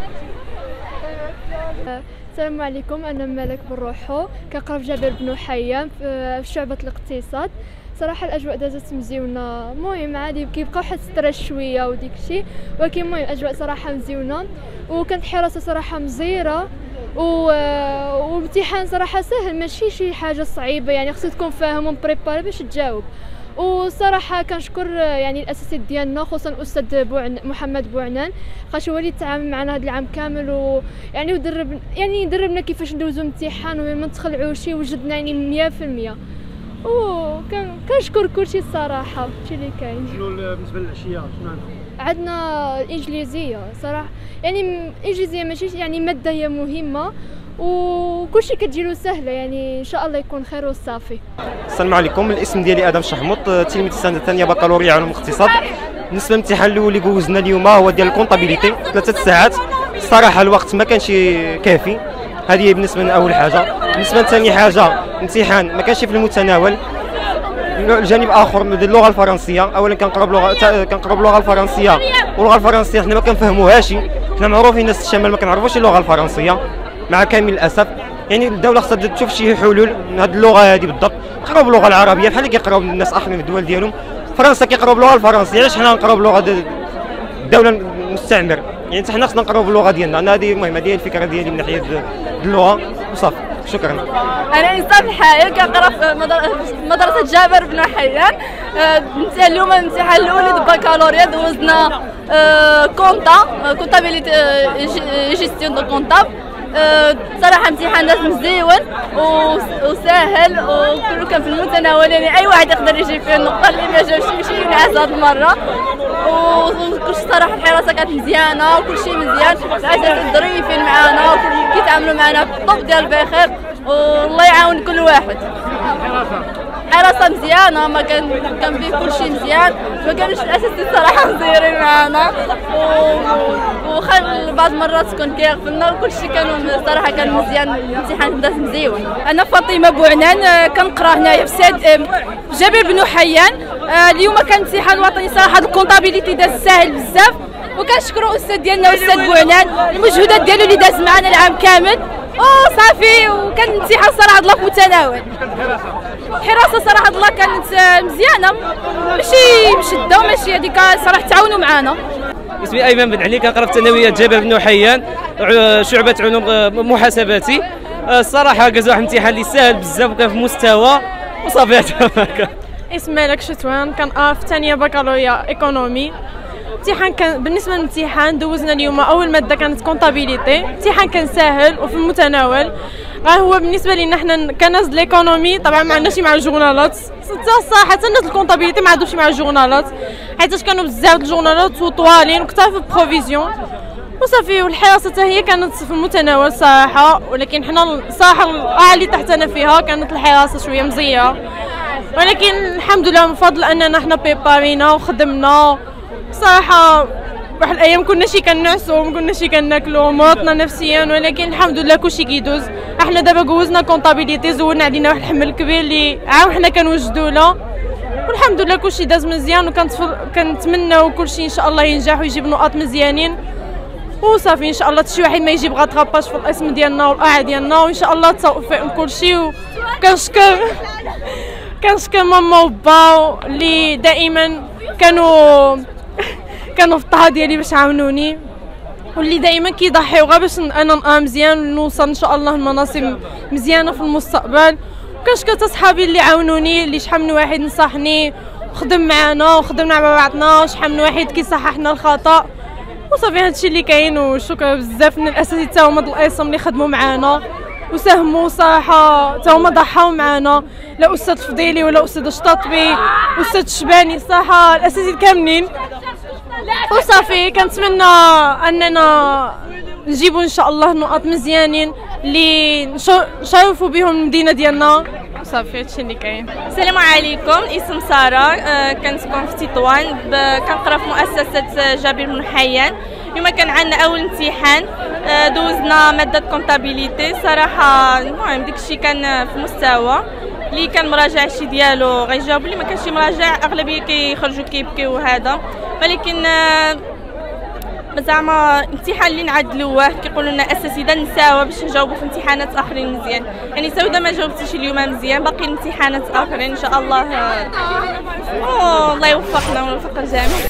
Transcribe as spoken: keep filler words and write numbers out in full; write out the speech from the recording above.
السلام عليكم، انا ملك بروحو كنقرا في جابر بن حيان في شعبة الاقتصاد. صراحه الاجواء دازت مزيونه، المهم عادي كيبقاو واحد ستريس شويه وديك الشيء، ولكن المهم الاجواء صراحه مزيونه وكانت حراسه صراحه مزيره و وامتحان صراحه سهل، ماشي شي حاجه صعيبه، يعني خصك تكون فاهم ومبريباري باش تجاوب. وصراحه كنشكر يعني الاساتذه ديالنا، خصوصا الاستاذ بوعن محمد بوعنان، خاطر هو اللي تعامل معنا هذا العام كامل ويعني ودرب يعني دربنا كيفاش ندوزو امتحان وما نتخلعوش، وجدنا يعني مية في المية. وكنشكر كلشي الصراحه، هادشي اللي كاين. شنو بالنسبه للعشيه شنو عندنا؟ عندنا الانجليزيه صراحه، يعني الانجليزيه ماشي يعني ماده هي مهمه وكلشي كتجيلو سهله، يعني ان شاء الله يكون خير وصافي. السلام عليكم، الاسم ديالي ادم شحموط، تلميذ السنه الثانيه بكالوريا علوم الاقتصاد. بالنسبه للامتحان الاول اللي جوزنا اليوم هو ديال الكونطابيليتي، ثلاثه ساعات. الصراحه الوقت ما كانش كافي، هذه بالنسبه لاول حاجه. بالنسبه لثاني حاجه الامتحان ما كانش في المتناول. الجانب اخر من اللغه الفرنسيه، اولا كنقرا بلغه كنقرا باللغه الفرنسيه، واللغه الفرنسيه حنا ما كنفهموهاش، حنا معروفين الناس الشمال ما كنعرفوش اللغه الفرنسيه مع كامل الاسف. يعني الدوله خصها تشوف شي حلول لهاد اللغه هذه بالضبط. نقراو باللغه العربيه بحال اللي كيقراو الناس اخرين في الدول ديالهم. فرنسا كيقراو باللغه الفرنسيه، علاش حنا نقراو باللغه الدوله المستعمر؟ يعني حتى حنا خصنا نقراو باللغه ديالنا. انا هذه المهم، هذه الفكره ديالي من ناحيه اللغه وصافي. شكرا. انا انسان حائر كنقرا في مدرسه جابر بن حيان. الامتحان اليوم الامتحان الاول ديال البكالوريا دوزنا كونطا كونطابيليتي جيستيون دو كونطاب. صراحه امتحان داز مزيون وسهل وكله كان في المتناول، يعني اي واحد يقدر يجيب فيه النقطه، اللي ما جابش يمشي ينعس هذه المره. وكلشي صراحه الحراسه كانت مزيانه وكلشي مزيان، الاساتذه ظريفين معانا وكل كيتعاملوا معنا بالطب ديال بخير، والله يعاون كل واحد. حراسه مزيانه، ما كان كان فيه كلشي مزيان، ما كانوش الاساتذه صراحه مزيرين معانا، وخا بعض المرات كون كيغفلنا وكلشي كانوا صراحه كان مزيان. الامتحان داز مزيون. انا فاطمه بوعنان كنقرا هنايا في ساد جابر بن حيان. اليوم كان امتحان وطني، صراحه الكونطابيليتي داز ساهل بزاف، وكنشكروا الاستاذ ديالنا الاستاذ بوعنان المجهودات ديالو اللي داز معنا العام كامل. او صافي، وكان الامتحان صراحه الله في متناول. الحراسه صراحه الله كانت مزيانه، ماشي بشده وماشي هذيك، صراحه تعاونوا معنا. اسمي ايمن بن علي، كنقرا في ثانويه جابر بن حيان شعبه علوم محاسباتي. الصراحه كاز واحد الامتحان اللي ساهل بزاف وكان في مستوى وصافي هكا. اسمي ملك شتوان، كنقرا في ثانيه بكالوريا ايكونومي. الامتحان كان بالنسبه للامتحان دوزنا اليوم اول ماده كانت كونطابيليتي. الامتحان كان ساهل وفي المتناول. راه هو بالنسبه لينا حنا كناس ليكونومي طبعا ما عندناش مع الجورنالات، حتى الصراحه حتى الناس الكونطابيليتي ما عندوش مع الجورنالات، حيت كانوا بزاف الجورنالات وطوالين وكثر في البروفيزيون وصافي. والحراسه حتى هي كانت في المتناول صراحه، ولكن حنا الصراحه القاعه اللي تحتنا فيها كانت الحراسه شويه مزيه، ولكن الحمد لله من فضل اننا حنا بريبارينا وخدمنا. صراحه واحد الايام كنا شي كنعسو ما كنا شي كناكلو مرضنا نفسيا، ولكن الحمد لله كلشي كيدوز. احنا دابا جوزنا كونطابيليتي، زولنا علينا واحد الحمل كبير اللي عام حنا كنوجدوا له، والحمد لله كلشي داز مزيان. وكنتمناو كلشي ان شاء الله ينجح ويجيب نقاط مزيانين وصافي. ان شاء الله شي واحد ما يجيب غاتراباج في الاسم ديالنا والقاعه ديالنا، وان شاء الله التوفيق لكلشي. وكنشكر كنشكر ماما وبا اللي دائما كانوا كانوا في الطها ديالي باش عاونوني، واللي دائما كيضحيو غير باش انا نبقى مزيان ونوصل ان شاء الله لمناصب مزيانه في المستقبل. وكنشكر حتى صحابي اللي عاونوني، اللي شحال من واحد نصحني وخدم معنا وخدمنا مع بعضنا، شحال من واحد كيصححنا الخطا وصافي. هادشي اللي كاين. وشكرا بزاف من الاساتذه حتى هما د الايصم اللي خدموا معنا وساهموا صراحه، حتى هما ضحاو معنا، لا استاذ فضيلي ولا استاذ الشطاطبي استاذ الشباني، صراحه الاساتذه كاملين. وصافي كنتمنى اننا نجيبوا ان شاء الله نقاط مزيانين اللي نشرفوا بهم المدينه ديالنا. صافي هادشي اللي كاين. السلام عليكم، اسم ساره، أه كنسكن في تطوان، كنقرا في مؤسسه جابر بن حيان. اليوم كان عندنا اول امتحان، أه دوزنا ماده كونطابيليتي. صراحه المهم داكشي كان في مستوى، اللي كان مراجع شي ديالو غيجاوب، اللي ما كانش مراجع اغلبيه كيخرجوا كيبكيو وهذا. ولكن زعما امتحان اللي نعدلوه كيقولوا لنا اساتذه نساوه باش نجاوبوا في امتحانات اخرين مزيان. يعني سوده ما جاوبتيش اليوم مزيان، باقي امتحانات اخرين ان شاء الله. الله يوفقنا ويوفق الجميع.